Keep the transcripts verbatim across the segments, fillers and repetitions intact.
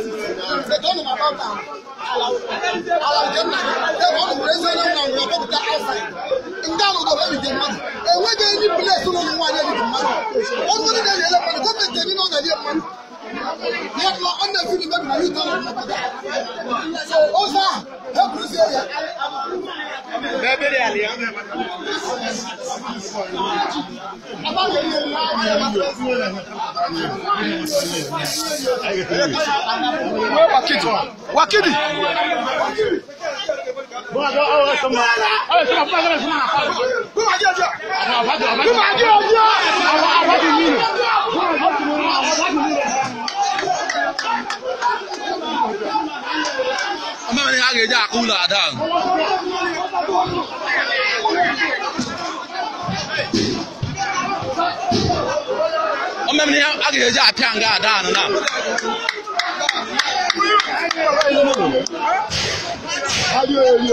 They told him about that. Allah Jannah. They want to raise them now. We are going to get outside. In that we go very good man. And when they any place to know one any man. What would they do? The government they know that they man. Yet law on the field that you tell them about that. So Osa, help us here. Baby, Ali. Wakidi. Wakidi. Mama ni age ja kula dan. Mama ni age ja pyanga dan na. Ayo ayo.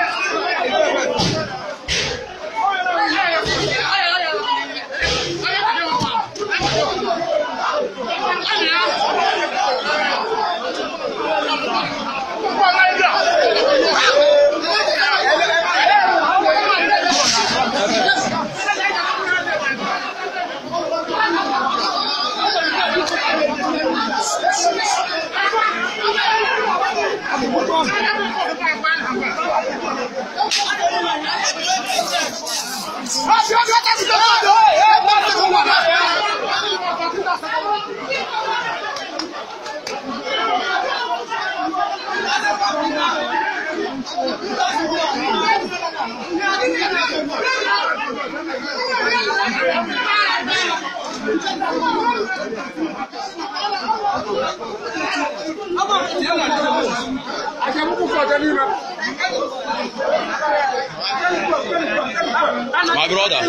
My brother.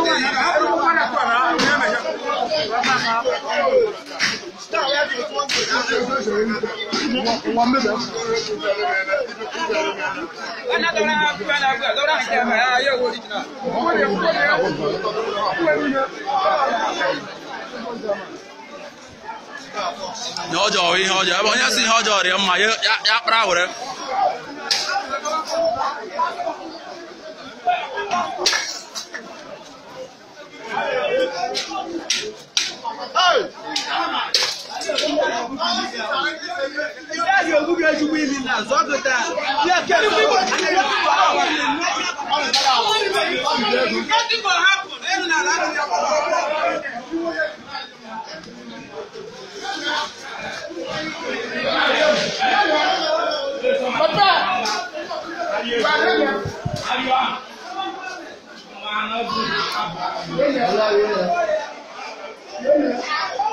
Nhỏ rồi, nhỏ rồi, bọn nhá xin họ rồi thì ông mày áp áp ra rồi đấy. Papa!